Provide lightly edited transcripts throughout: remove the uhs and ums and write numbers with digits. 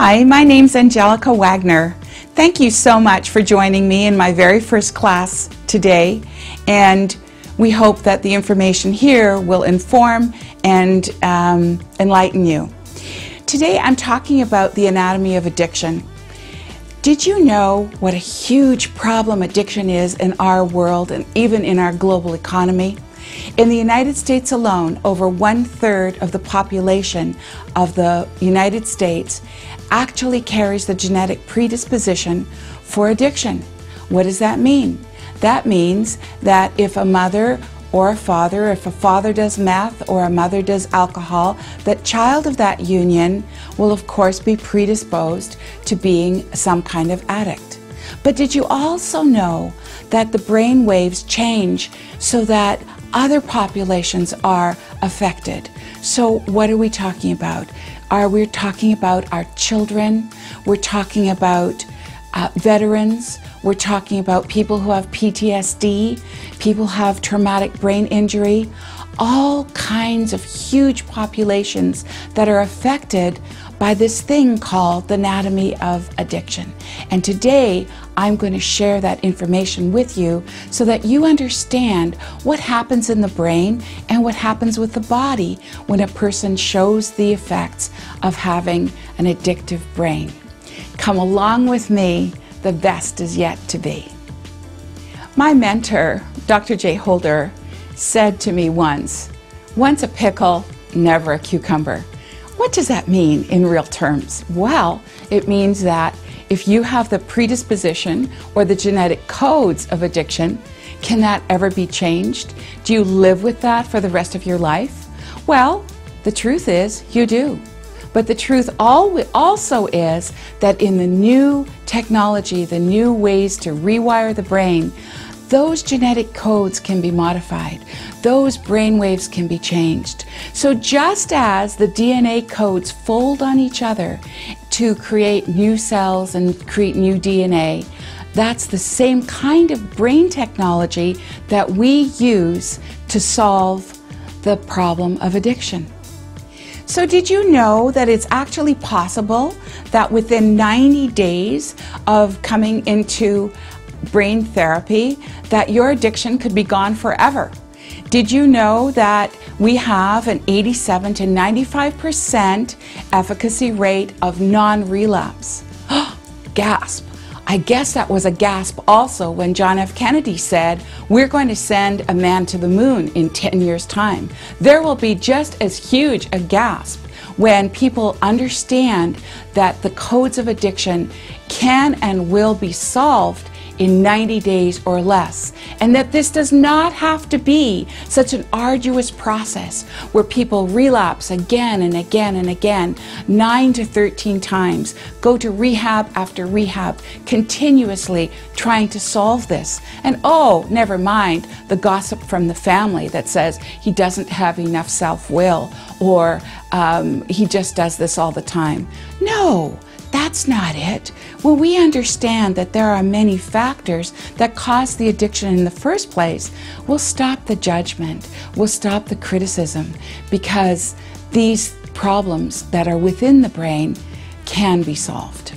Hi, my name's Angelica Wagner. Thank you so much for joining me in my very first class today, and we hope that the information here will inform and enlighten you. Today I'm talking about the anatomy of addiction. Did you know what a huge problem addiction is in our world and even in our global economy? In the United States alone, over 1/3 of the population of the United States actually carries the genetic predisposition for addiction. What does that mean? That means that if a mother or a father, if a father does meth or a mother does alcohol, that child of that union will of course be predisposed to being some kind of addict. But did you also know that the brain waves change so that other populations are affected? So what are we talking about? We're talking about our children, we're talking about veterans, we're talking about people who have PTSD, people who have traumatic brain injury, all kinds of huge populations that are affected by this thing called the anatomy of addiction. And today I'm going to share that information with you so that you understand what happens in the brain and what happens with the body when a person shows the effects of having an addictive brain. Come along with me, the best is yet to be. My mentor, Dr. Jay Holder, said to me once a pickle, never a cucumber. What does that mean in real terms? Well, it means that if you have the predisposition or the genetic codes of addiction, can that ever be changed? Do you live with that for the rest of your life? Well, the truth is you do. But the truth also is that in the new technology, the new ways to rewire the brain, those genetic codes can be modified. Those brain waves can be changed. So just as the DNA codes fold on each other to create new cells and create new DNA, that's the same kind of brain technology that we use to solve the problem of addiction. So did you know that it's actually possible that within 90 days of coming into brain therapy that your addiction could be gone forever? Did you know that we have an 87 to 95% efficacy rate of non-relapse? Gasp! I guess that was a gasp also when John F. Kennedy said, we're going to send a man to the moon in 10 years' time. There will be just as huge a gasp when people understand that the codes of addiction can and will be solved in 90 days or less, and that this does not have to be such an arduous process where people relapse again and again and again, 9 to 13 times, go to rehab after rehab, continuously trying to solve this. And oh, never mind the gossip from the family that says he doesn't have enough self-will, or he just does this all the time. No, that's not it. When we understand that there are many factors that cause the addiction in the first place, we'll stop the judgment, we'll stop the criticism, because these problems that are within the brain can be solved.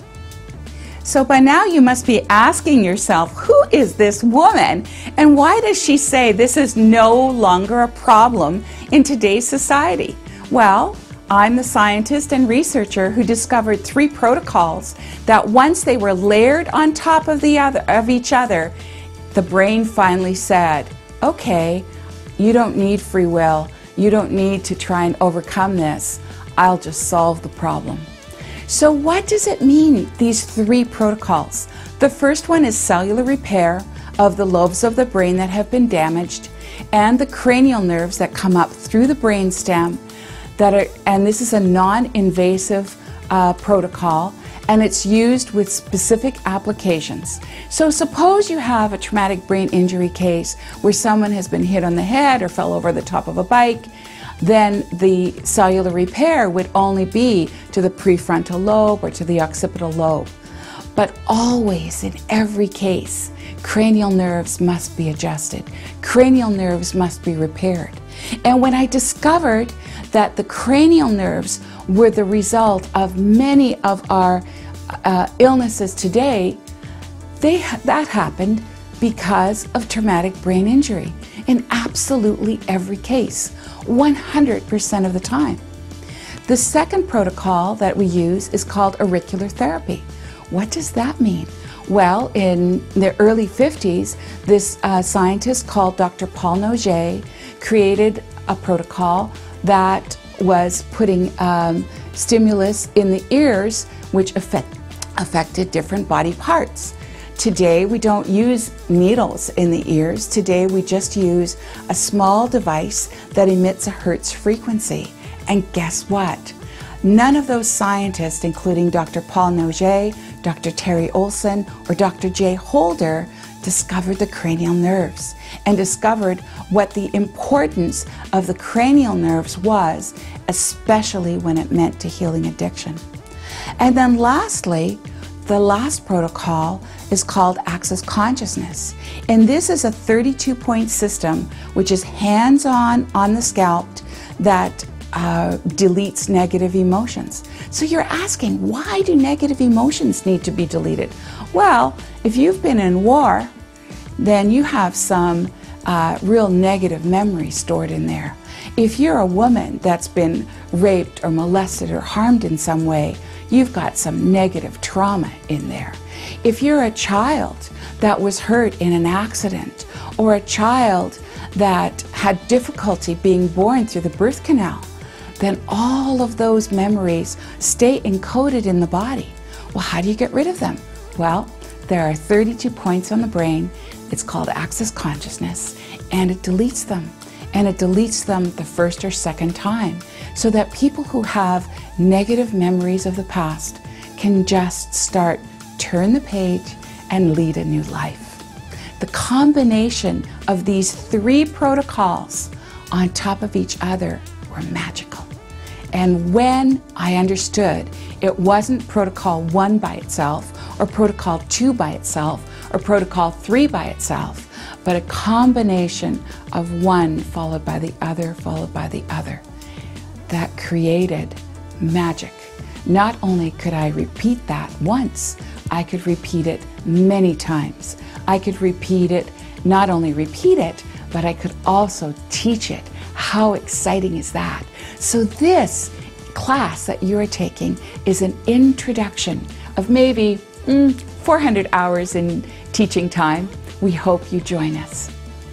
So by now you must be asking yourself, who is this woman and why does she say this is no longer a problem in today's society? Well, I'm the scientist and researcher who discovered 3 protocols that once they were layered on top of each other, the brain finally said, okay, you don't need free will, you don't need to try and overcome this, I'll just solve the problem. So what does it mean, these 3 protocols? The first one is cellular repair of the lobes of the brain that have been damaged and the cranial nerves that come up through the brainstem. And this is a non-invasive protocol, and it's used with specific applications. So suppose you have a traumatic brain injury case where someone has been hit on the head or fell over the top of a bike, then the cellular repair would only be to the prefrontal lobe or to the occipital lobe. But always, in every case, cranial nerves must be adjusted. Cranial nerves must be repaired. And when I discovered that the cranial nerves were the result of many of our illnesses today, that happened because of traumatic brain injury in absolutely every case, 100% of the time. The second protocol that we use is called auricular therapy. What does that mean? Well, in the early 50s, this scientist called Dr. Paul Noget created a protocol that was putting stimulus in the ears, which affected different body parts. Today, we don't use needles in the ears. Today, we just use a small device that emits a Hertz frequency. And guess what? None of those scientists, including Dr. Paul Noget, Dr. Terry Olson, or Dr. Jay Holder, discovered the cranial nerves and discovered what the importance of the cranial nerves was, especially when it meant to healing addiction. And then lastly, the last protocol is called Access Consciousness. And this is a 32-point system which is hands-on on the scalp that deletes negative emotions. So you're asking, why do negative emotions need to be deleted? Well, if you've been in war, then you have some real negative memories stored in there. If you're a woman that's been raped or molested or harmed in some way, you've got some negative trauma in there. If you're a child that was hurt in an accident, or a child that had difficulty being born through the birth canal, then all of those memories stay encoded in the body. Well, how do you get rid of them? Well, there are 32 points on the brain. It's called Access Consciousness, and it deletes them. And it deletes them the first or second time, so that people who have negative memories of the past can just turn the page and lead a new life. The combination of these three protocols on top of each other were magical. And when I understood it wasn't protocol 1 by itself, or protocol 2 by itself, or protocol 3 by itself, but a combination of one followed by the other, followed by the other, that created magic. Not only could I repeat that once, I could repeat it many times. I could not only repeat it, but I could also teach it. How exciting is that? So this class that you are taking is an introduction of maybe 400 hours in teaching time. We hope you join us.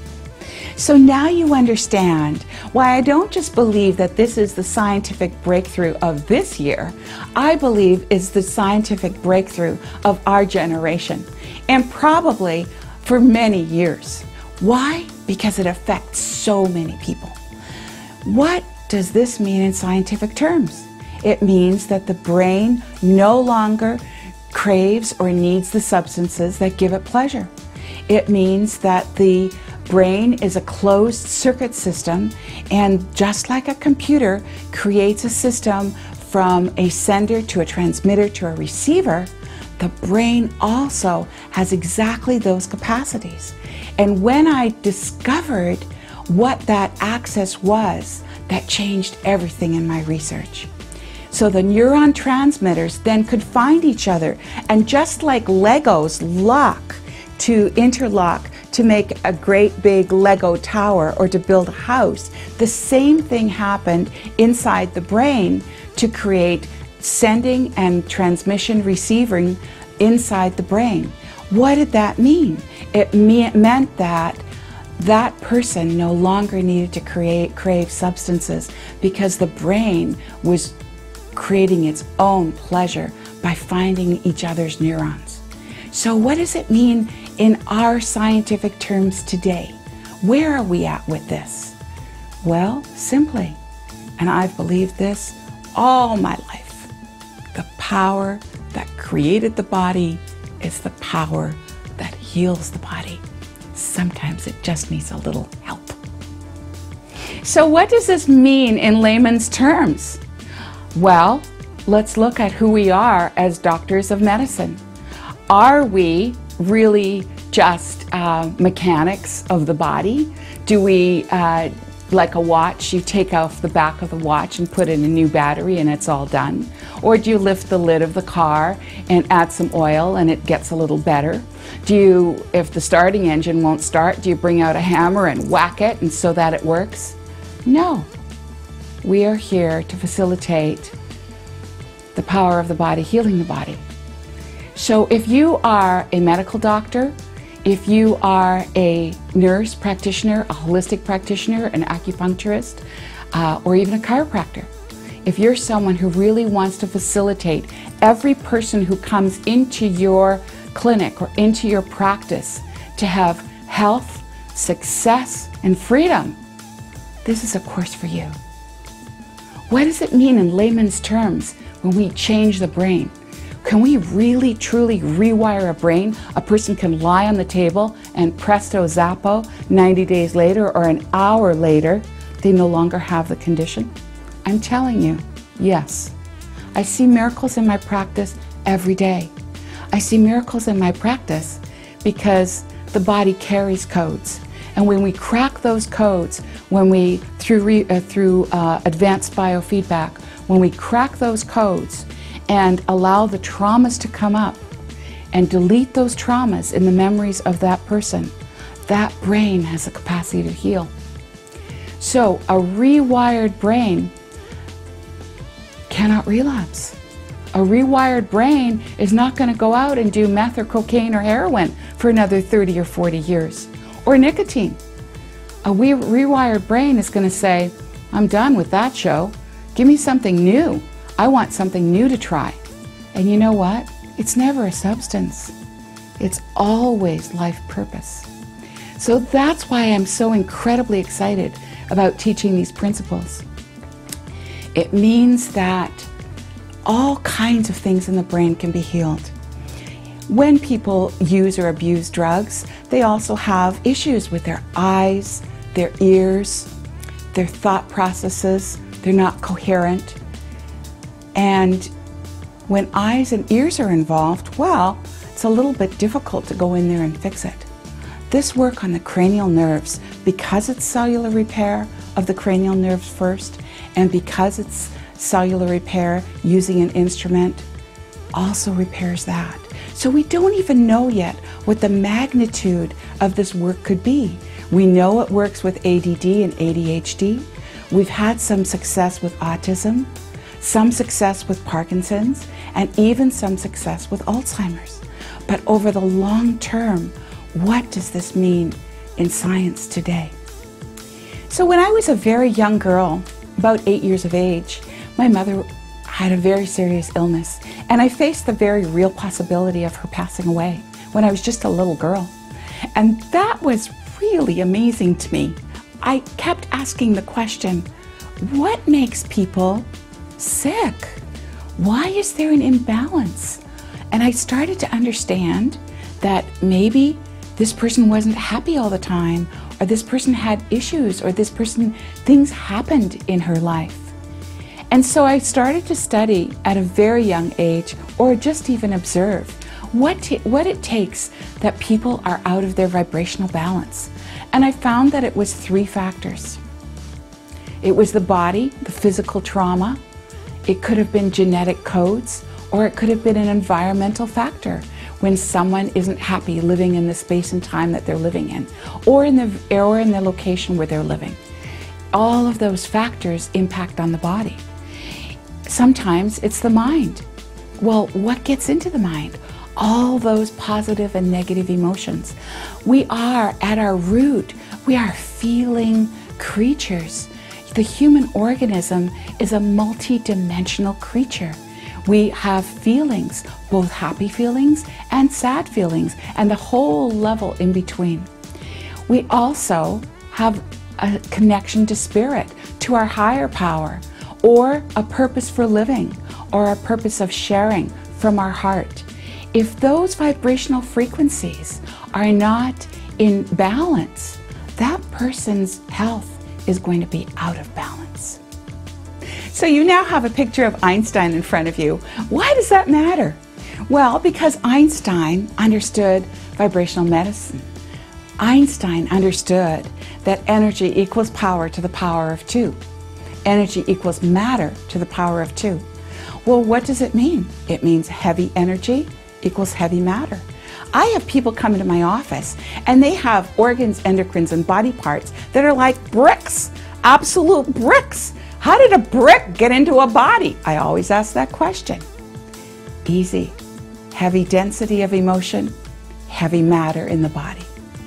So now you understand why I don't just believe that this is the scientific breakthrough of this year. I believe it's the scientific breakthrough of our generation, and probably for many years. Why? Because it affects so many people. What does this mean in scientific terms? It means that the brain no longer craves or needs the substances that give it pleasure. It means that the brain is a closed circuit system, and just like a computer creates a system from a sender to a transmitter to a receiver, the brain also has exactly those capacities. And when I discovered what that access was, that changed everything in my research. So the neuron transmitters then could find each other, and just like Legos interlock to make a great big Lego tower or to build a house, the same thing happened inside the brain to create sending and transmission receiving inside the brain. What did that mean? It meant that that person no longer needed to crave substances, because the brain was creating its own pleasure by finding each other's neurons. So what does it mean in our scientific terms today? Where are we at with this? Well, simply, and I've believed this all my life, the power that created the body is the power that heals the body. Sometimes it just needs a little help. So what does this mean in layman's terms? Well, let's look at who we are as doctors of medicine. Are we really just mechanics of the body? Do we like a watch, you take off the back of the watch and put in a new battery and it's all done? Or do you lift the lid of the car and add some oil and it gets a little better? Do you, if the starting engine won't start, do you bring out a hammer and whack it and so that it works? No. We are here to facilitate the power of the body healing the body. So if you are a medical doctor, if you are a nurse practitioner, a holistic practitioner, an acupuncturist, or even a chiropractor, if you're someone who really wants to facilitate every person who comes into your clinic or into your practice to have health, success, and freedom, this is a course for you. What does it mean in layman's terms when we change the brain? Can we really, truly rewire a brain? A person can lie on the table and presto zappo, 90 days later or an hour later, they no longer have the condition? I'm telling you, yes. I see miracles in my practice every day. I see miracles in my practice because the body carries codes. And when we crack those codes, when we, through advanced biofeedback, when we crack those codes and allow the traumas to come up and delete those traumas in the memories of that person, that brain has the capacity to heal. So a rewired brain cannot relapse. A rewired brain is not going to go out and do meth or cocaine or heroin for another 30 or 40 years, or nicotine. A rewired brain is going to say, I'm done with that show. Give me something new. I want something new to try. And you know what? It's never a substance. It's always life purpose. So that's why I'm so incredibly excited about teaching these principles. It means that all kinds of things in the brain can be healed. When people use or abuse drugs, they also have issues with their eyes, their ears, their thought processes. They're not coherent. And when eyes and ears are involved, well, it's a little bit difficult to go in there and fix it. This work on the cranial nerves, because it's cellular repair of the cranial nerves first, and because it's cellular repair using an instrument, also repairs that. So we don't even know yet what the magnitude of this work could be. We know it works with ADD and ADHD. We've had some success with autism, some success with Parkinson's, and even some success with Alzheimer's. But over the long term, what does this mean in science today? So when I was a very young girl, about 8 years of age, my mother had a very serious illness, and I faced the very real possibility of her passing away when I was just a little girl. And that was really amazing to me. I kept asking the question, what makes people sick? Why is there an imbalance? And I started to understand that maybe this person wasn't happy all the time, or this person had issues, or things happened in her life. And so I started to study at a very young age, or just even observe what it takes that people are out of their vibrational balance. And I found that it was 3 factors. It was the body, the physical trauma. It could have been genetic codes, or it could have been an environmental factor when someone isn't happy living in the space and time that they're living in, or in the location where they're living. All of those factors impact on the body. Sometimes it's the mind. Well, what gets into the mind? All those positive and negative emotions. We are, at our root, we are feeling creatures. The human organism is a multi-dimensional creature. We have feelings, both happy feelings and sad feelings, and the whole level in between. We also have a connection to spirit, to our higher power, or a purpose for living, or a purpose of sharing from our heart. If those vibrational frequencies are not in balance, that person's health is going to be out of balance. So you now have a picture of Einstein in front of you. Why does that matter? Well, because Einstein understood vibrational medicine. Einstein understood that energy equals power to the power of 2. Energy equals matter to the power of 2. Well, what does it mean? It means heavy energy equals heavy matter. I have people come into my office and they have organs, endocrines, and body parts that are like bricks, absolute bricks. How did a brick get into a body? I always ask that question. Easy. Heavy density of emotion, heavy matter in the body.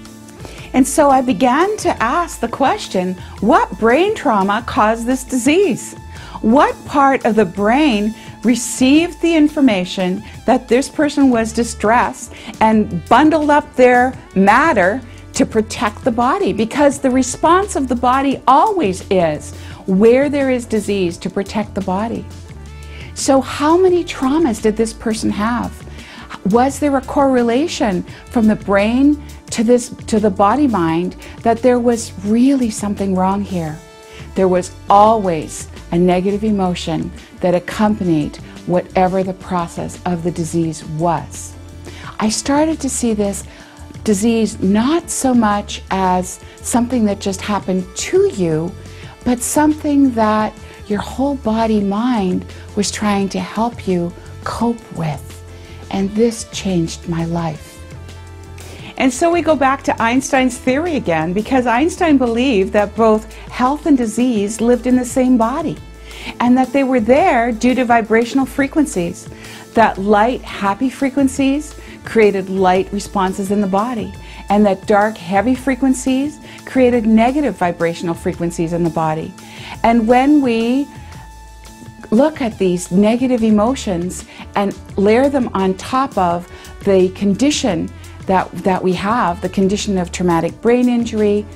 And so I began to ask the question, what brain trauma caused this disease? What part of the brain received the information that this person was distressed and bundled up their matter to protect the body? Because the response of the body always is, where there is disease, to protect the body. So how many traumas did this person have? Was there a correlation from the brain to the body mind that there was really something wrong here? There was always a negative emotion that accompanied whatever the process of the disease was. I started to see this disease not so much as something that just happened to you, but something that your whole body mind was trying to help you cope with. And this changed my life. And so we go back to Einstein's theory again, because Einstein believed that both health and disease lived in the same body, and that they were there due to vibrational frequencies. That light, happy frequencies created light responses in the body, and that dark, heavy frequencies created negative vibrational frequencies in the body. And when we look at these negative emotions and layer them on top of the condition that we have, the condition of traumatic brain injury,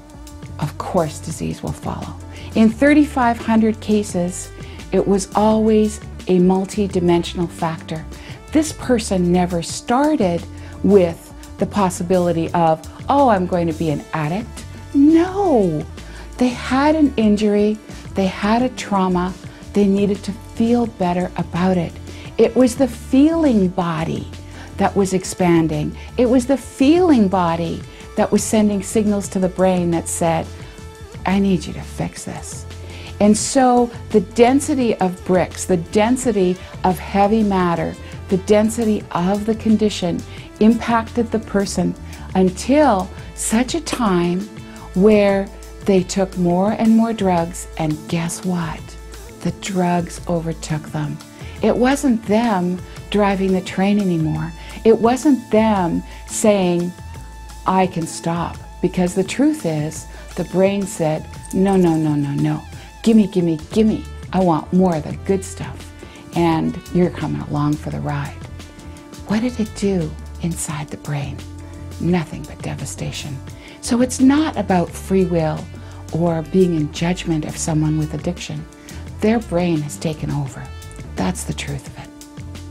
of course disease will follow. In 3,500 cases, it was always a multi-dimensional factor. This person never started with the possibility of, oh, I'm going to be an addict. No, they had an injury, they had a trauma, they needed to feel better about it. It was the feeling body that was expanding. It was the feeling body that was sending signals to the brain that said, I need you to fix this. And so the density of bricks, the density of heavy matter, the density of the condition impacted the person until such a time where they took more and more drugs, and guess what? The drugs overtook them. It wasn't them driving the train anymore. It wasn't them saying, I can stop. Because the truth is, the brain said, no, no, no, no, no. Gimme, gimme, gimme. I want more of the good stuff. And you're coming along for the ride. What did it do inside the brain? Nothing but devastation. So it's not about free will or being in judgment of someone with addiction. Their brain has taken over. That's the truth of it.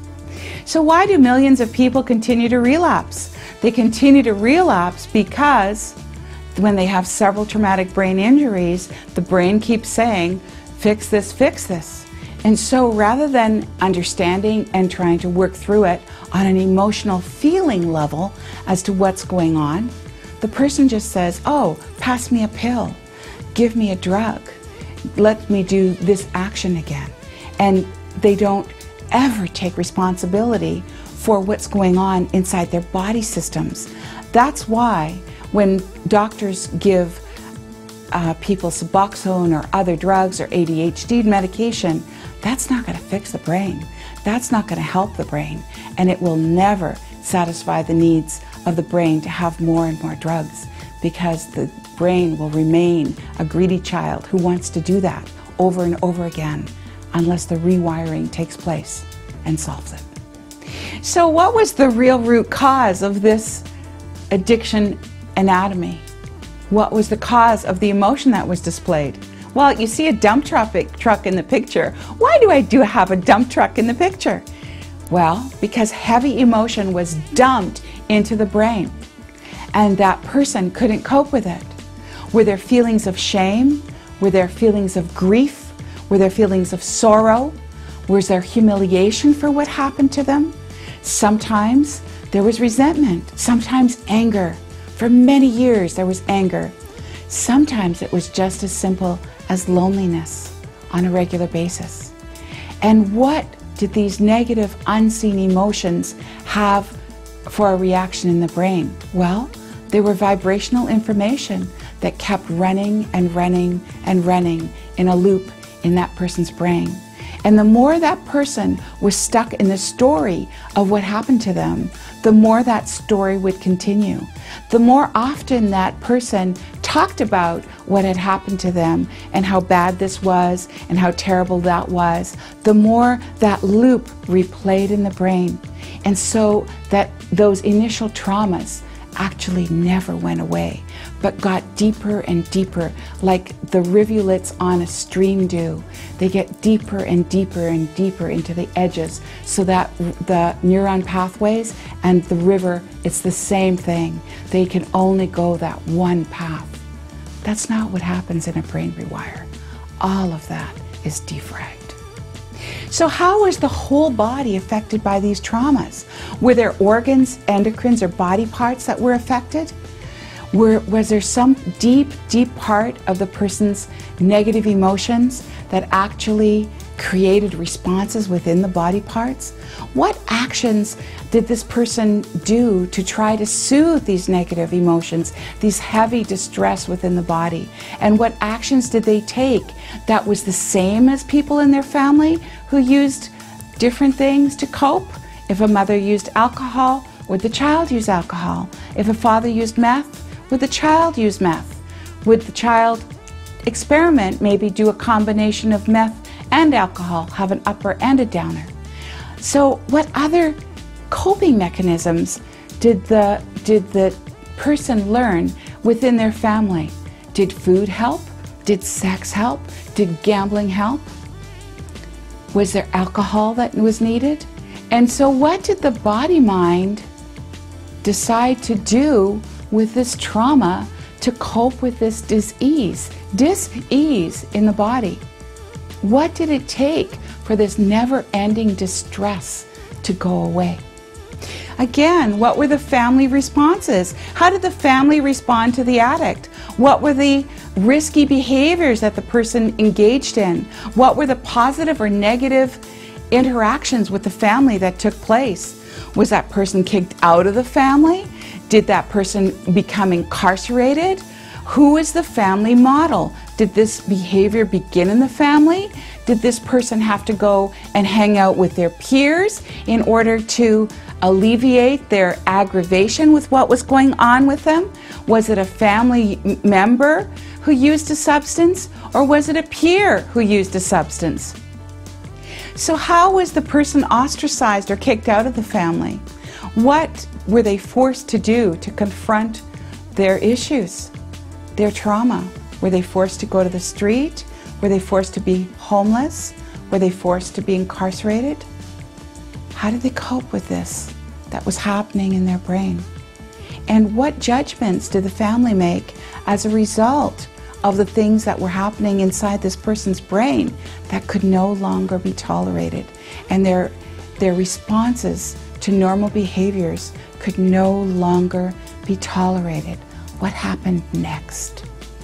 So why do millions of people continue to relapse? They continue to relapse because when they have several traumatic brain injuries, the brain keeps saying, fix this, fix this. And so rather than understanding and trying to work through it on an emotional feeling level as to what's going on, the person just says, oh, pass me a pill, give me a drug, let me do this action again. And they don't ever take responsibility for what's going on inside their body systems. That's why when doctors give people Suboxone or other drugs or ADHD medication, that's not going to fix the brain. That's not going to help the brain. And it will never satisfy the needs of the brain to have more and more drugs, because the brain will remain a greedy child who wants to do that over and over again unless the rewiring takes place and solves it. So what was the real root cause of this addiction anatomy? What was the cause of the emotion that was displayed? Well, you see a dump truck in the picture. Why do I have a dump truck in the picture? Well, because heavy emotion was dumped into the brain, and that person couldn't cope with it. Were there feelings of shame? Were there feelings of grief? Were there feelings of sorrow? Was there humiliation for what happened to them? Sometimes there was resentment, sometimes anger, For many years there was anger. Sometimes it was just as simple as loneliness on a regular basis. And what did these negative, unseen emotions have for a reaction in the brain? Well, they were vibrational information that kept running and running and running in a loop in that person's brain. And the more that person was stuck in the story of what happened to them, the more that story would continue. The more often that person talked about what had happened to them and how bad this was and how terrible that was, the more that loop replayed in the brain. And so that those initial traumas actually never went away, but got deeper and deeper, like the rivulets on a stream do. They get deeper and deeper and deeper into the edges, so that the neuron pathways and the river, it's the same thing. They can only go that one path. That's not what happens in a brain rewire. All of that is defragged. So how was the whole body affected by these traumas? Were there organs, endocrines, or body parts that were affected? Was there some deep, deep part of the person's negative emotions that actually created responses within the body parts? What actions did this person do to try to soothe these negative emotions, these heavy distress within the body? And what actions did they take that was the same as people in their family who used different things to cope? If a mother used alcohol, would the child use alcohol? If a father used meth, would the child use meth? Would the child experiment, maybe do a combination of meth and alcohol, have an upper and a downer? So what other coping mechanisms did the person learn within their family? Did food help? Did sex help? Did gambling help? Was there alcohol that was needed? And so what did the body-mind decide to do with this trauma to cope with this dis-ease in the body? What did it take for this never-ending distress to go away? Again, what were the family responses? How did the family respond to the addict? What were the risky behaviors that the person engaged in? What were the positive or negative interactions with the family that took place? Was that person kicked out of the family? Did that person become incarcerated? Who is the family model? Did this behavior begin in the family? Did this person have to go and hang out with their peers in order to alleviate their aggravation with what was going on with them? Was it a family member who used a substance, or was it a peer who used a substance? So how was the person ostracized or kicked out of the family? What were they forced to do to confront their issues, their trauma? Were they forced to go to the street? Were they forced to be homeless? Were they forced to be incarcerated? How did they cope with this that was happening in their brain? And what judgments did the family make as a result of the things that were happening inside this person's brain that could no longer be tolerated? And their responses to normal behaviors could no longer be tolerated. What happened next?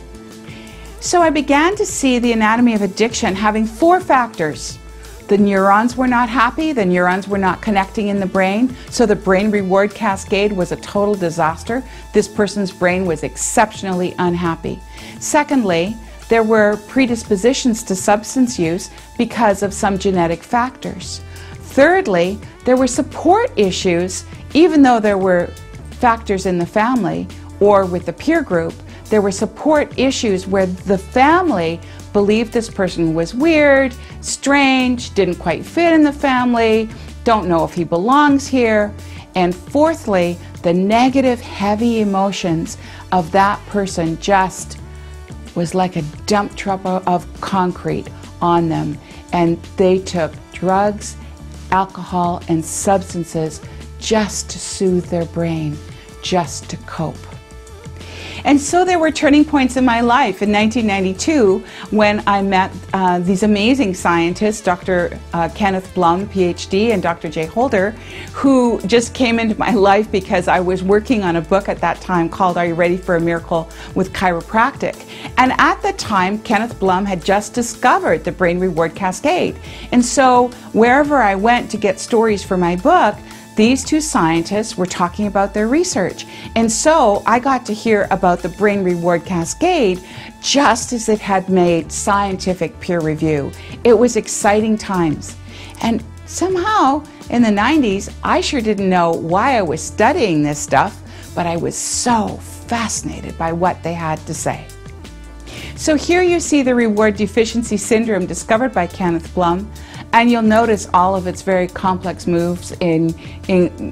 So I began to see the anatomy of addiction having 4 factors. The neurons were not happy, the neurons were not connecting in the brain, so the brain reward cascade was a total disaster. This person's brain was exceptionally unhappy. Secondly, there were predispositions to substance use because of some genetic factors. Thirdly, there were support issues, even though there were factors in the family or with the peer group. There were support issues where the family believed this person was weird, strange, didn't quite fit in the family, don't know if he belongs here. And fourthly, the negative, heavy emotions of that person just was like a dump truck of concrete on them. And they took drugs, alcohol, and substances just to soothe their brain, just to cope. And so there were turning points in my life. In 1992, when I met these amazing scientists, Dr. Kenneth Blum, PhD, and Dr. Jay Holder, who just came into my life because I was working on a book at that time called Are You Ready for a Miracle with Chiropractic? And at the time, Kenneth Blum had just discovered the brain reward cascade. And so wherever I went to get stories for my book, these two scientists were talking about their research. And so I got to hear about the brain reward cascade just as it had made scientific peer review. It was exciting times. And somehow in the 90s, I sure didn't know why I was studying this stuff, but I was so fascinated by what they had to say. So here you see the reward deficiency syndrome discovered by Kenneth Blum. And you'll notice all of its very complex moves including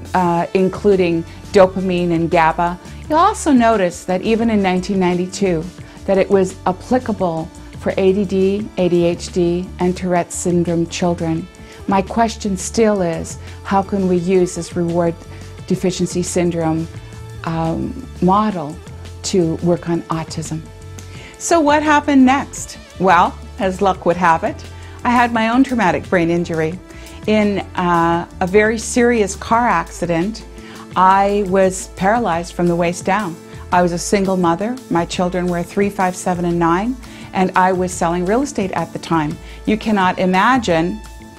dopamine and GABA. You'll also notice that even in 1992, that it was applicable for ADD, ADHD, and Tourette's syndrome children. My question still is, how can we use this reward deficiency syndrome model to work on autism? So what happened next? Well, as luck would have it, I had my own traumatic brain injury. In a very serious car accident, I was paralyzed from the waist down. I was a single mother. My children were 3, 5, 7, and 9, and I was selling real estate at the time. You cannot imagine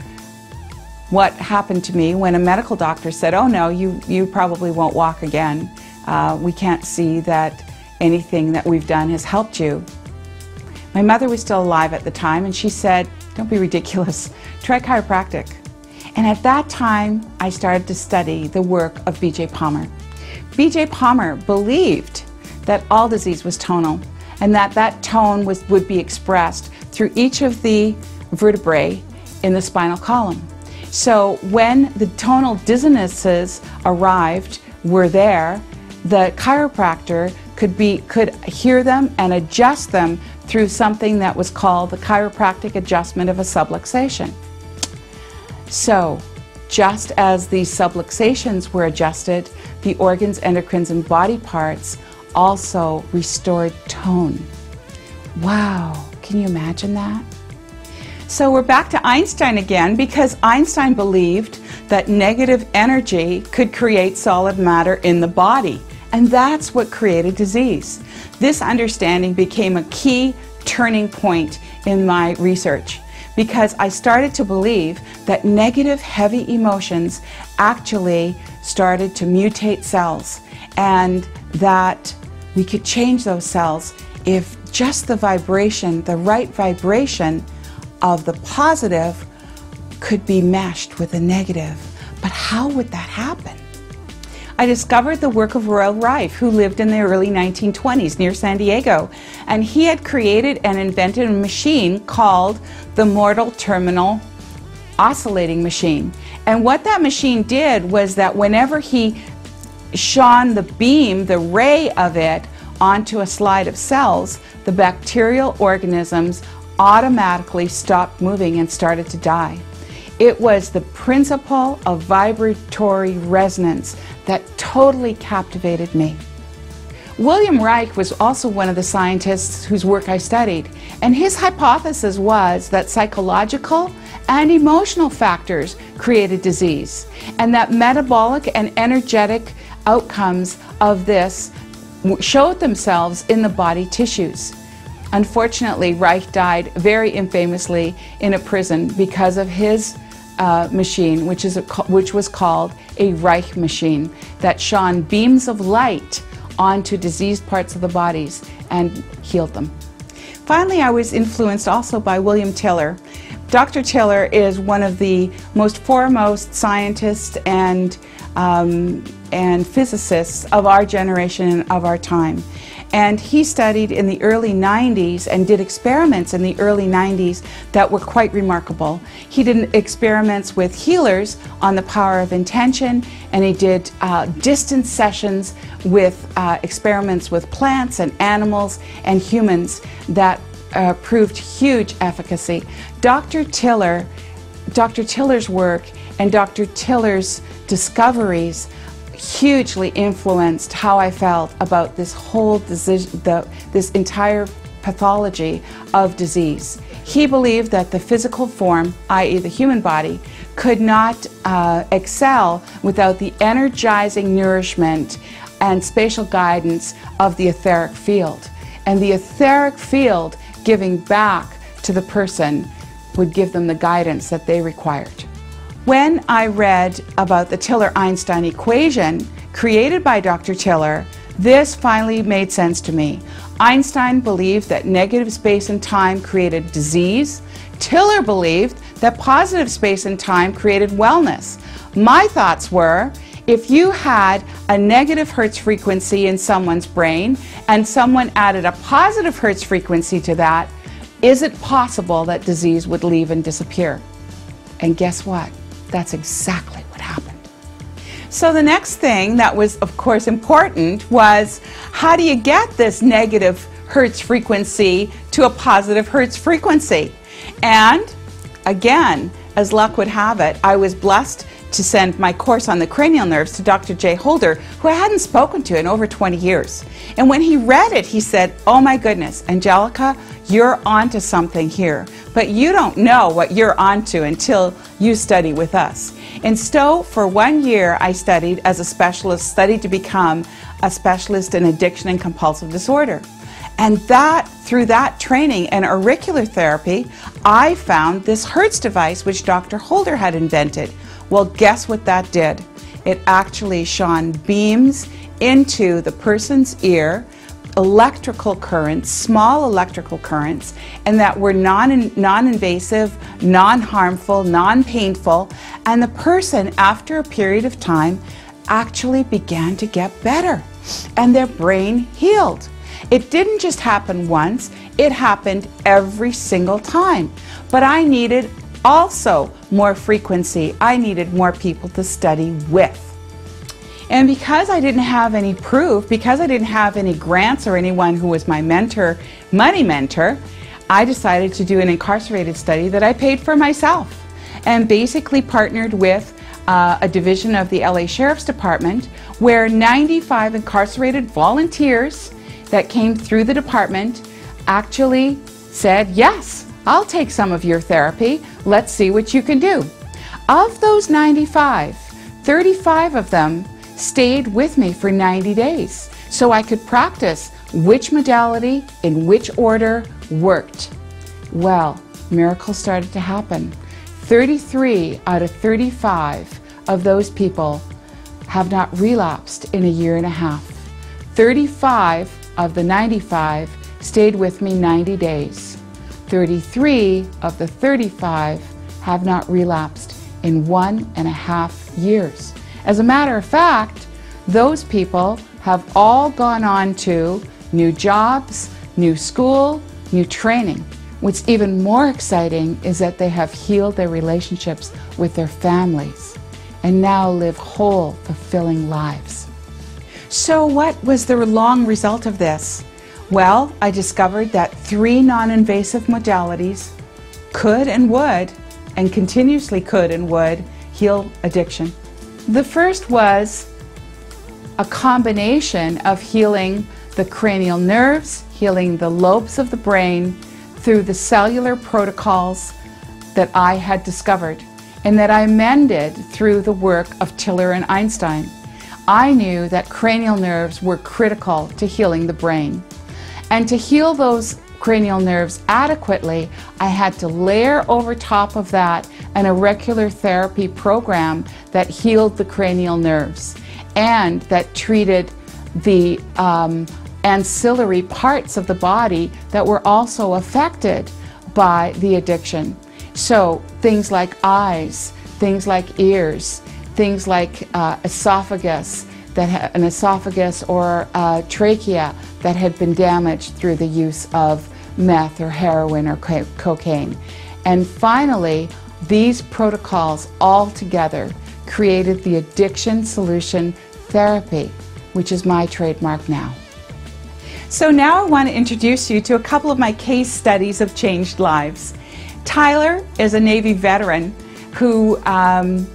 what happened to me when a medical doctor said, oh no, you probably won't walk again. We can't see that anything that we've done has helped you. My mother was still alive at the time, and she said, don't be ridiculous, try chiropractic. And at that time, I started to study the work of B.J. Palmer. B.J. Palmer believed that all disease was tonal, and that tone would be expressed through each of the vertebrae in the spinal column. So when the tonal dissonances were there, the chiropractor could hear them and adjust them through something that was called the chiropractic adjustment of a subluxation. So, just as the subluxations were adjusted, the organs, endocrines, and body parts also restored tone. Wow, can you imagine that? So we're back to Einstein again, because Einstein believed that negative energy could create solid matter in the body. And that's what created disease. This understanding became a key turning point in my research, because I started to believe that negative, heavy emotions actually started to mutate cells, and that we could change those cells if just the vibration, the right vibration of the positive could be meshed with the negative. But how would that happen? I discovered the work of Royal Rife, who lived in the early 1920s near San Diego, and he had created and invented a machine called the Mortal Terminal Oscillating Machine. And what that machine did was that whenever he shone the beam, the ray of it, onto a slide of cells, the bacterial organisms automatically stopped moving and started to die. It was the principle of vibratory resonance that totally captivated me. William Reich was also one of the scientists whose work I studied, and his hypothesis was that psychological and emotional factors created disease, and that metabolic and energetic outcomes of this showed themselves in the body tissues. Unfortunately, Reich died very infamously in a prison because of his machine, which was called a Reich machine, that shone beams of light onto diseased parts of the bodies and healed them. Finally, I was influenced also by William Tiller. Dr. Tiller is one of the most foremost scientists and physicists of our generation and of our time. And he studied in the early 90s and did experiments in the early 90s that were quite remarkable. He did experiments with healers on the power of intention, and he did distance sessions with experiments with plants and animals and humans that proved huge efficacy. Dr. Tiller's work and Dr. Tiller's discoveries hugely influenced how I felt about this whole disease, this entire pathology of disease. He believed that the physical form, i.e. the human body, could not excel without the energizing nourishment and spatial guidance of the etheric field. And the etheric field giving back to the person would give them the guidance that they required. When I read about the Tiller-Einstein equation created by Dr. Tiller, this finally made sense to me. Einstein believed that negative space and time created disease. Tiller believed that positive space and time created wellness. My thoughts were, if you had a negative Hertz frequency in someone's brain and someone added a positive Hertz frequency to that, is it possible that disease would leave and disappear? And guess what? That's exactly what happened. So the next thing that was, of course, important was, how do you get this negative Hertz frequency to a positive Hertz frequency? And again, as luck would have it, I was blessed to send my course on the cranial nerves to Dr. Jay Holder, who I hadn't spoken to in over 20 years. And when he read it, he said, "Oh my goodness, Angelica, you're onto something here. But you don't know what you're onto until you study with us." And so for 1 year, I studied as a specialist, studied to become a specialist in addiction and compulsive disorder. And through that training and auricular therapy, I found this Hertz device which Dr. Holder had invented. Well, guess what that did? It actually shone beams into the person's ear, electrical currents, small electrical currents, and that were non-invasive, non-harmful, non-painful, and the person, after a period of time, actually began to get better, and their brain healed. It didn't just happen once, it happened every single time. But I needed also more frequency. I needed more people to study with. And because I didn't have any proof, because I didn't have any grants or anyone who was my mentor, money mentor, I decided to do an incarcerated study that I paid for myself, and basically partnered with a division of the LA Sheriff's Department, where 95 incarcerated volunteers that came through the department actually said, "Yes, I'll take some of your therapy. Let's see what you can do." Of those 95, 35 of them stayed with me for 90 days so I could practice which modality in which order worked. Well, miracles started to happen. 33 out of 35 of those people have not relapsed in a year and a half. 35 of the 95 stayed with me 90 days. 33 of the 35 have not relapsed in 1.5 years. As a matter of fact, those people have all gone on to new jobs, new school, new training. What's even more exciting is that they have healed their relationships with their families and now live whole, fulfilling lives. So what was the long result of this? Well, I discovered that 3 non-invasive modalities could and would, and continuously could and would, heal addiction. The first was a combination of healing the cranial nerves, healing the lobes of the brain through the cellular protocols that I had discovered and that I mended through the work of Tiller and Einstein. I knew that cranial nerves were critical to healing the brain. And to heal those cranial nerves adequately, I had to layer over top of that an auricular therapy program that healed the cranial nerves and that treated the ancillary parts of the body that were also affected by the addiction. So things like eyes, things like ears, things like esophagus, an esophagus or trachea that had been damaged through the use of meth or heroin or cocaine. And finally, these protocols all together created the Addiction Solution Therapy, which is my trademark now. So now I want to introduce you to a couple of my case studies of changed lives. Tyler is a Navy veteran who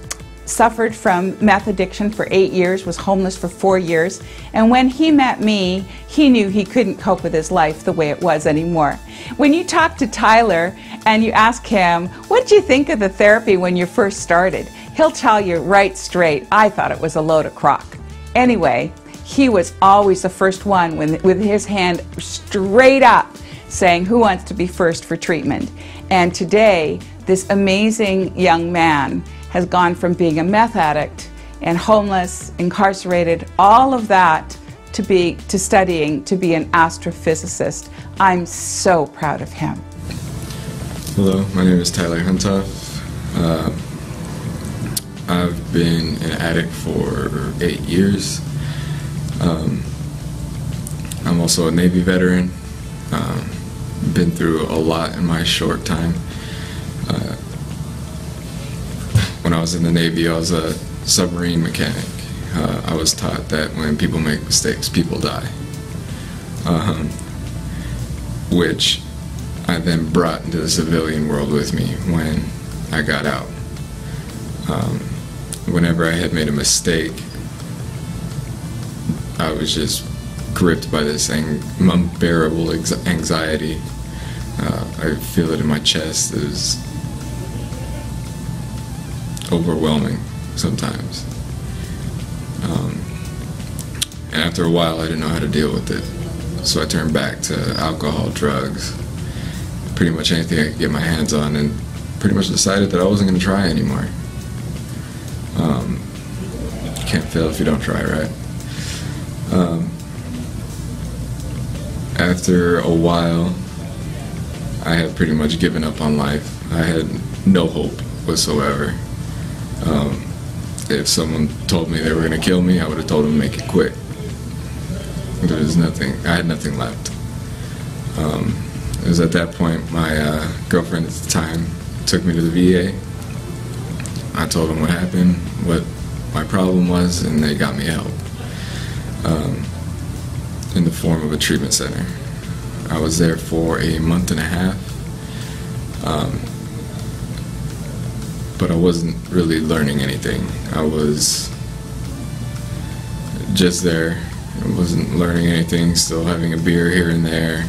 suffered from meth addiction for 8 years, was homeless for 4 years, and when he met me, he knew he couldn't cope with his life the way it was anymore. When you talk to Tyler and you ask him, what did you think of the therapy when you first started? He'll tell you right straight, I thought it was a load of crock. Anyway, he was always the first one with his hand straight up saying, who wants to be first for treatment? And today, this amazing young man has gone from being a meth addict and homeless, incarcerated, all of that, to studying to be an astrophysicist. I'm so proud of him. Hello, my name is Tyler Huntoff. I've been an addict for 8 years. I'm also a Navy veteran. Been through a lot in my short time. When I was in the Navy, I was a submarine mechanic. I was taught that when people make mistakes, people die. Which I then brought into the civilian world with me when I got out. Whenever I had made a mistake, I was just gripped by this unbearable anxiety. I feel it in my chest. It was overwhelming sometimes. And after a while, I didn't know how to deal with it. So I turned back to alcohol, drugs, pretty much anything I could get my hands on, and pretty much decided that I wasn't going to try anymore. Can't fail if you don't try, right? After a while, I had pretty much given up on life. I had no hope whatsoever. If someone told me they were going to kill me, I would have told them to make it quick. There was nothing, I had nothing left. It was at that point my girlfriend at the time took me to the VA. I told them what happened, what my problem was, and they got me help in the form of a treatment center. I was there for a month and a half, but I wasn't really learning anything. I was just there. I wasn't learning anything, still having a beer here and there,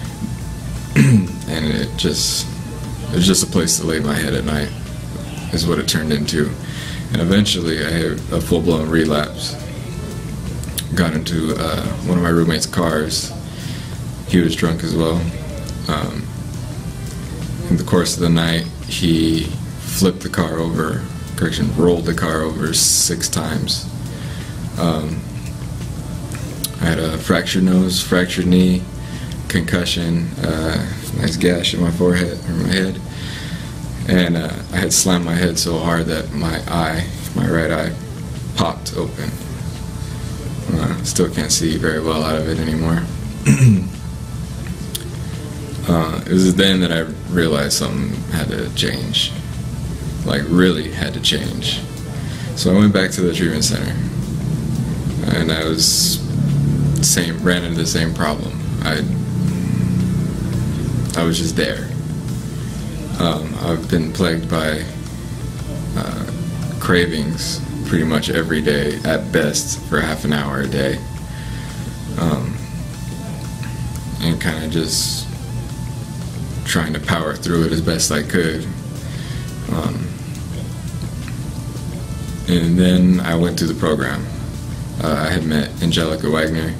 and it was just a place to lay my head at night, is what it turned into. And eventually I had a full-blown relapse. Got into one of my roommate's cars. He was drunk as well. In the course of the night, he flipped the car over, rolled the car over 6 times. I had a fractured nose, fractured knee, concussion, nice gash in my forehead, or my head. And I had slammed my head so hard that my right eye, popped open. Still can't see very well out of it anymore. It was then that I realized something had to change. Like, really had to change. So I went back to the treatment center. And I ran into the same problem. I was just there. I've been plagued by cravings pretty much every day, at best for half an hour a day, and kind of just trying to power through it as best I could. And then I went to the program. I had met Angelica Wagner,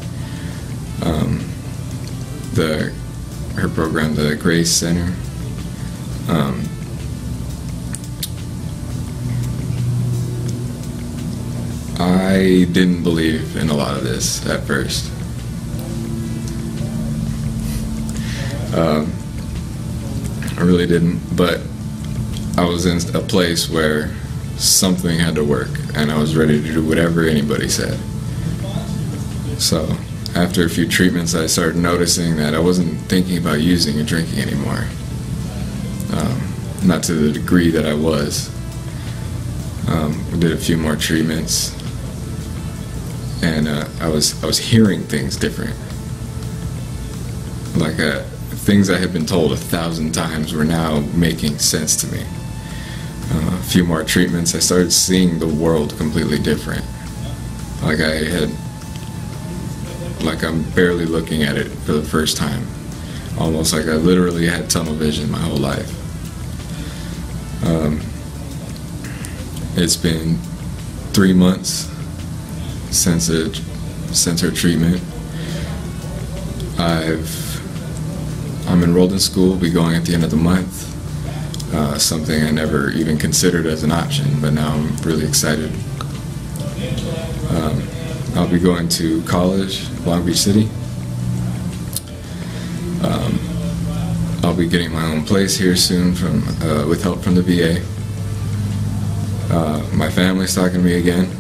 her program, the Grace Center. I didn't believe in a lot of this at first. I really didn't, but I was in a place where something had to work, and I was ready to do whatever anybody said. So after a few treatments, I started noticing that I wasn't thinking about using and drinking anymore. Not to the degree that I was. We did a few more treatments, and I was hearing things different. Like things I had been told 1,000 times were now making sense to me. a few more treatments, I started seeing the world completely different. Like I'm barely looking at it for the first time. Almost like I literally had tunnel vision my whole life. It's been 3 months since her treatment. I'm enrolled in school, be going at the end of the month. Something I never even considered as an option, but now I'm really excited. I'll be going to college, Long Beach City. I'll be getting my own place here soon with help from the VA. My family's talking to me again.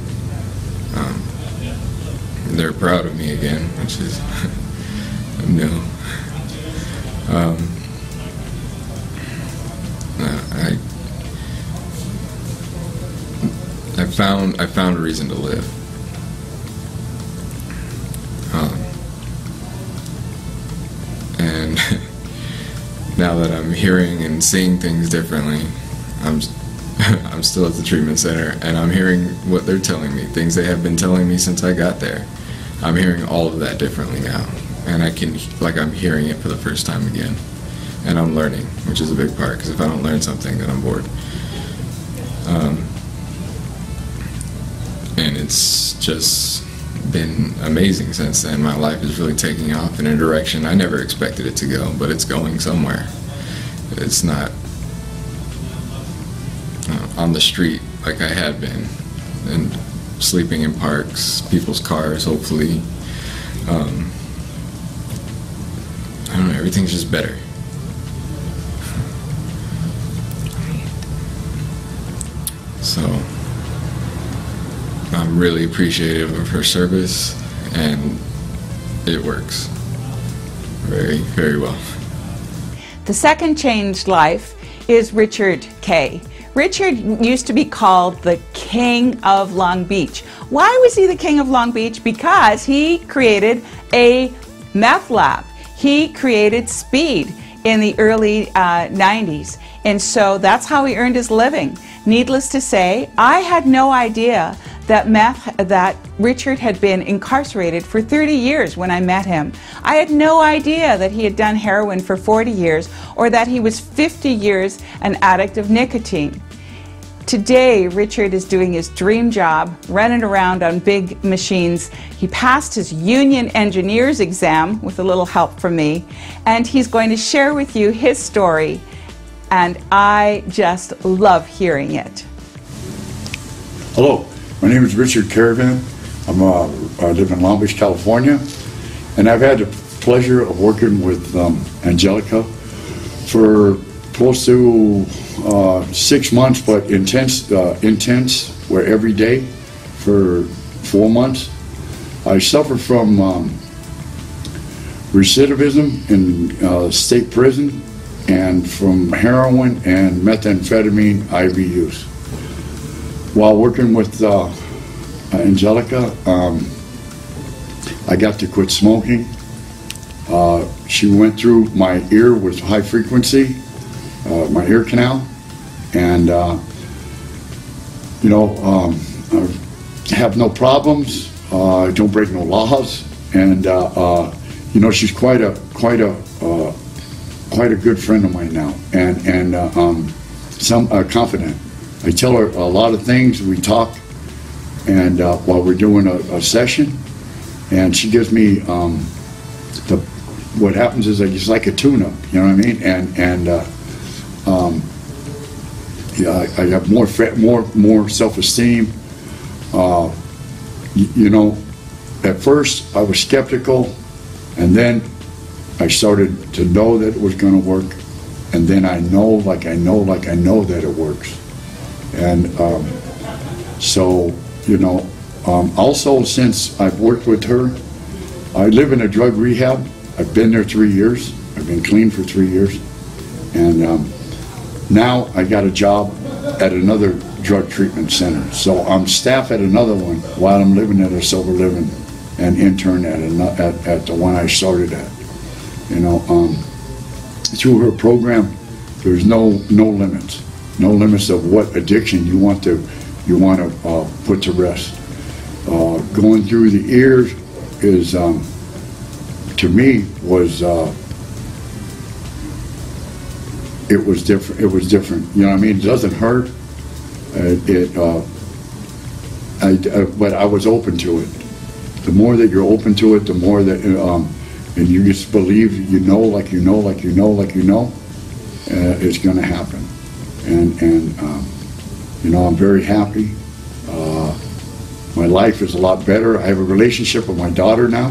They're proud of me again, which is new. I found a reason to live. And now that I'm hearing and seeing things differently, I'm still at the treatment center, and I'm hearing what they're telling me, things they have been telling me since I got there. I'm hearing all of that differently now, and I'm hearing it for the first time again, and I'm learning, which is a big part, because if I don't learn something, then I'm bored. And it's just been amazing since then. My life is really taking off in a direction I never expected it to go, but it's going somewhere. It's not on the street like I had been, and sleeping in parks, people's cars, hopefully. I don't know, everything's just better. So I'm really appreciative of her service, and it works very, very well. The second changed life is Richard K. Richard used to be called the King of Long Beach. Why was he the King of Long Beach? Because he created a meth lab. He created speed in the early 90s, and so that's how he earned his living. Needless to say, I had no idea that Richard had been incarcerated for 30 years when I met him. I had no idea that he had done heroin for 40 years or that he was 50 years an addict of nicotine. Today, Richard is doing his dream job, running around on big machines. He passed his union engineer's exam with a little help from me, and he's going to share with you his story, and I just love hearing it. Hello, my name is Richard Caravan. I live in Long Beach, California, and I've had the pleasure of working with Angelica for close to 6 months, but intense, where every day for 4 months. I suffer from recidivism in state prison, and from heroin and methamphetamine IV use. While working with Angelica, I got to quit smoking. She went through my ear with high frequency, my ear canal, and I have no problems. I don't break no laws, and she's quite a good friend of mine now, and confident. I tell her a lot of things. We talk, and while we're doing a session, and she gives me what happens is it's like a tune-up, you know what I mean? I have more self-esteem. At first I was skeptical, and then I started to know that it was going to work, and then I know that it works. And also, since I've worked with her, I live in a drug rehab. I've been there 3 years. I've been clean for 3 years, and now I got a job at another drug treatment center. So I'm staff at another one while I'm living at a sober living, and intern at the one I started at. Through her program, there's no limits. no limits of what addiction you want to put to rest. Going through the ears is, to me, was it was different. It was different. You know what I mean? It doesn't hurt. But I was open to it. The more that you're open to it, the more that, and you just believe, you know, like you know, like you know, like you know, it's going to happen. And you know, I'm very happy. My life is a lot better. I have a relationship with my daughter now.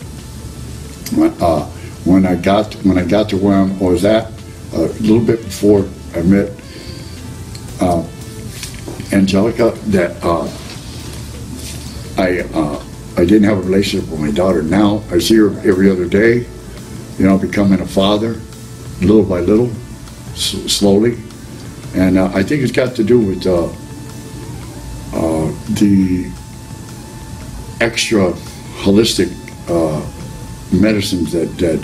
When I got to where I was at, a little bit before I met Angelica, that I didn't have a relationship with my daughter. Now I see her every other day, you know, becoming a father, little by little, slowly. And I think it's got to do with the extra holistic medicines that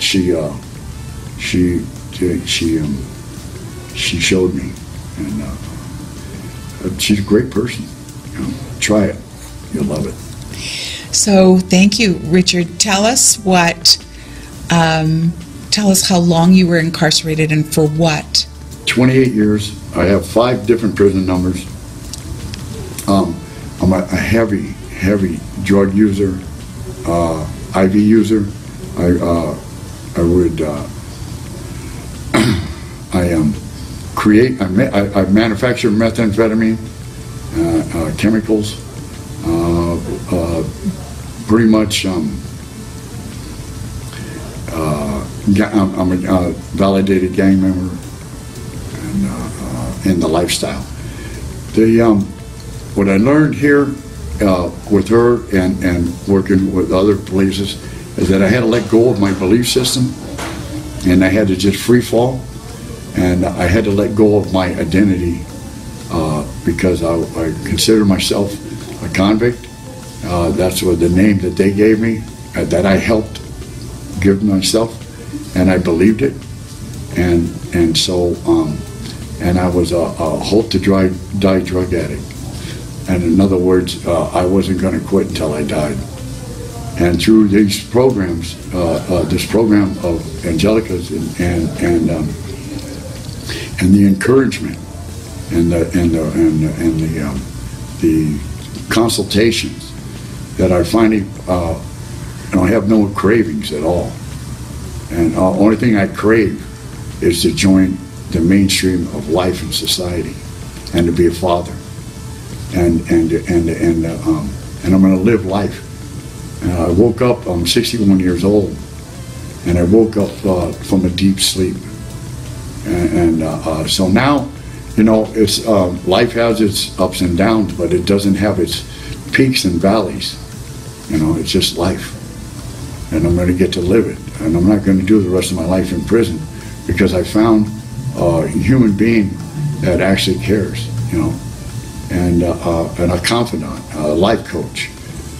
she showed me, and she's a great person. You know, try it, you'll love it. So thank you, Richard. Tell us tell us how long you were incarcerated and for what. 28 years. I have 5 different prison numbers. I'm a heavy drug user, IV user. I manufacture methamphetamine, chemicals, pretty much. I'm a validated gang member, and in the lifestyle. What I learned here with her and working with other places is that I had to let go of my belief system, and I had to just free fall, and I had to let go of my identity because I consider myself a convict. That's what the name that they gave me, that I helped give myself, and I believed it, and so and I was a hope to die drug addict. And in other words, I wasn't going to quit until I died. And through these programs, this program of Angelica's and the encouragement and the consultations, that I finally I have no cravings at all. And the only thing I crave is to join the mainstream of life in society and to be a father. And I'm going to live life. I woke up, I'm 61 years old, and I woke up from a deep sleep. So now, you know, it's life has its ups and downs, but it doesn't have its peaks and valleys. You know, it's just life. And I'm going to get to live it. And I'm not going to do the rest of my life in prison, because I found a human being that actually cares, you know, and a confidant, a life coach,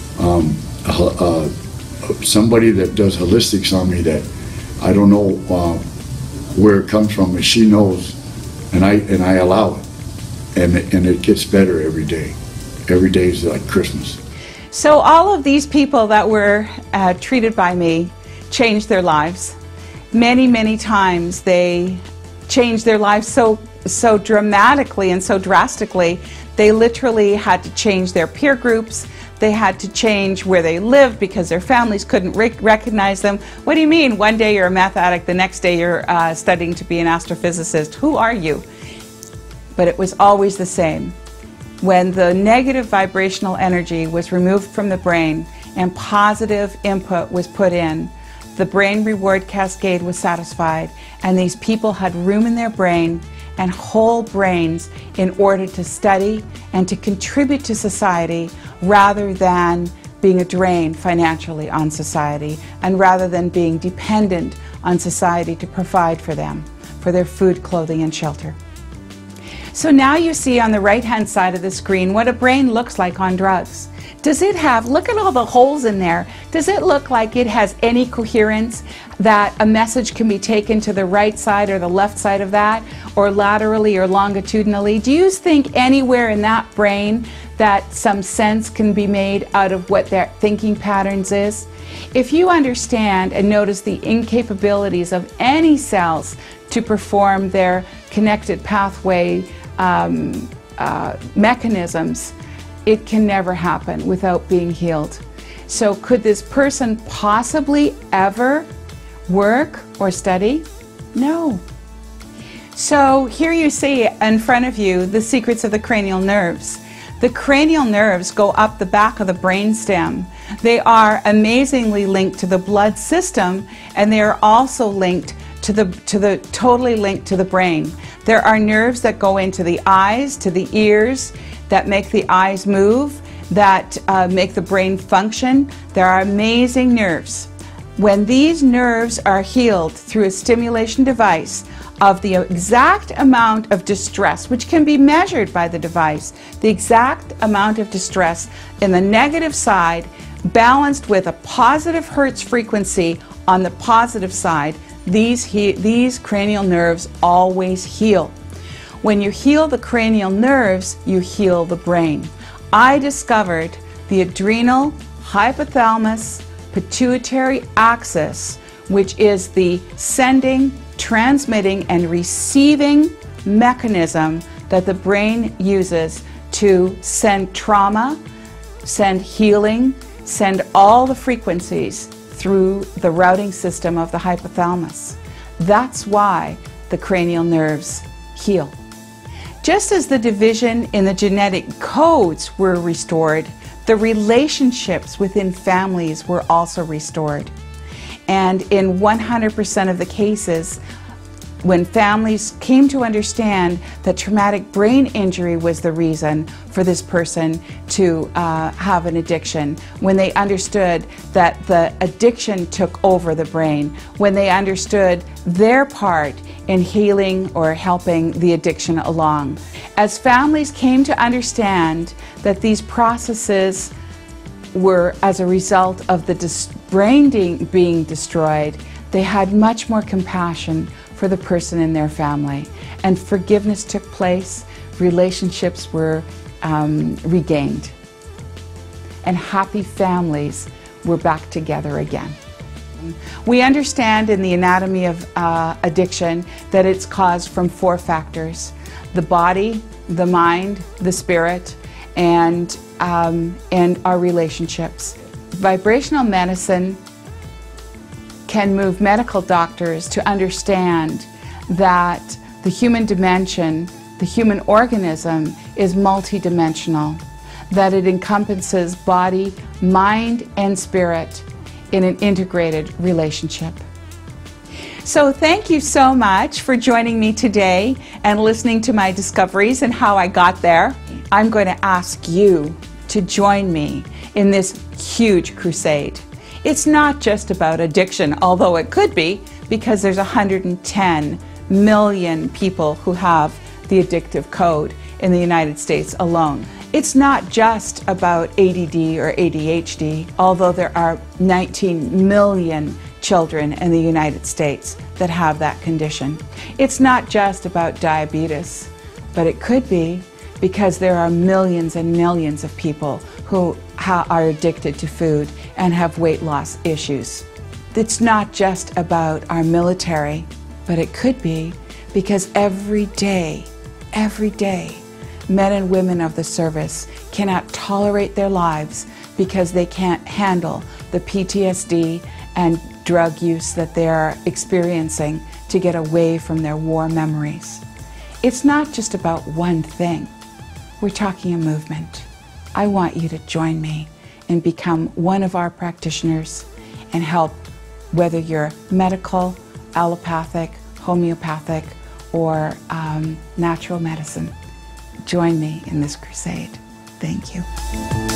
somebody that does holistics on me that I don't know where it comes from, and she knows, and I allow it, and it gets better every day. Every day is like Christmas. So all of these people that were treated by me changed their lives. Many times they changed their lives so dramatically and so drastically. They literally had to change their peer groups. They had to change where they lived because their families couldn't recognize them. What do you mean? One day you're a math addict, the next day you're studying to be an astrophysicist. Who are you? But it was always the same. When the negative vibrational energy was removed from the brain and positive input was put in, the brain reward cascade was satisfied, and these people had room in their brain and whole brains in order to study and to contribute to society, rather than being a drain financially on society, and rather than being dependent on society to provide for them, for their food, clothing, and shelter. So now you see on the right-hand side of the screen what a brain looks like on drugs. Does it have, look at all the holes in there. Does it look like it has any coherence, that a message can be taken to the right side or the left side of that, or laterally or longitudinally? Do you think anywhere in that brain that some sense can be made out of what their thinking patterns is? If you understand and notice the incapabilities of any cells to perform their connected pathway mechanisms, it can never happen without being healed. So could this person possibly ever work or study? No. So here you see in front of you the secrets of the cranial nerves. The cranial nerves go up the back of the brainstem. They are amazingly linked to the blood system, and they are also linked totally linked to the brain. There are nerves that go into the eyes, to the ears, that make the eyes move, that make the brain function. There are amazing nerves. When these nerves are healed through a stimulation device of the exact amount of distress, which can be measured by the device, the exact amount of distress in the negative side, balanced with a positive Hertz frequency on the positive side, these cranial nerves always heal. When you heal the cranial nerves, you heal the brain. I discovered the adrenal, hypothalamus, pituitary axis, which is the sending, transmitting, and receiving mechanism that the brain uses to send trauma, send healing, send all the frequencies through the routing system of the hypothalamus. That's why the cranial nerves heal. Just as the division in the genetic codes were restored, the relationships within families were also restored. And in 100% of the cases, when families came to understand that traumatic brain injury was the reason for this person to have an addiction, when they understood that the addiction took over the brain, when they understood their part in healing or helping the addiction along. As families came to understand that these processes were as a result of the brain being destroyed, they had much more compassion for the person in their family, and forgiveness took place, relationships were regained, and happy families were back together again. We understand in the anatomy of addiction that it's caused from 4 factors: the body, the mind, the spirit, and our relationships. Vibrational medicine can move medical doctors to understand that the human dimension, the human organism, is multidimensional, that it encompasses body, mind, and spirit in an integrated relationship. So thank you so much for joining me today and listening to my discoveries and how I got there. I'm going to ask you to join me in this huge crusade. It's not just about addiction, although it could be, because there's 110 million people who have the addictive code in the United States alone. It's not just about ADD or ADHD, although there are 19 million children in the United States that have that condition. It's not just about diabetes, but it could be, because there are millions and millions of people who are addicted to food and have weight loss issues. It's not just about our military, but it could be because every day, men and women of the service cannot tolerate their lives because they can't handle the PTSD and drug use that they are experiencing to get away from their war memories. It's not just about one thing. We're talking a movement. I want you to join me and become one of our practitioners and help, whether you're medical, allopathic, homeopathic, or natural medicine. Join me in this crusade. Thank you.